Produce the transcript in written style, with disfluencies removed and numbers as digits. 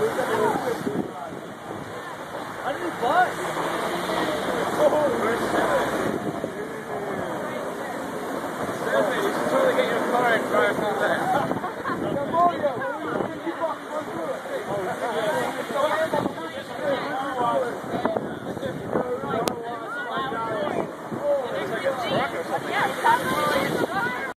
I need a bus. Oh, you should totally get your car and drive through there.